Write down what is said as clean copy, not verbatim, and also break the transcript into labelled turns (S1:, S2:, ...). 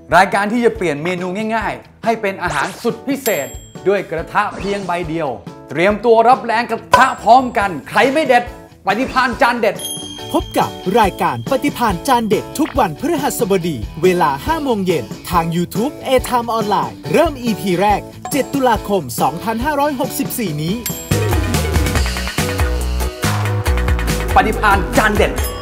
S1: รายการที่จะเปลี่ยนเมนูง่ายๆให้เป็นอาหารสุดพิเศษด้วยกระทะเพียงใบเดียวเตรียมตัวรับแรงกระทะพร้อมกันใครไม่เด็ดปฏิภาณจานเด็ด
S2: พบกับรายการปฏิภาณจานเด็ดทุกวันพฤหัสบดีเวลา 5 โมงเย็นทาง YouTube A-Time ออนไลน์เริ่ม EP แรก 7 ตุลาคม 2564 นี้
S1: ปฏิภาณจานเด็ด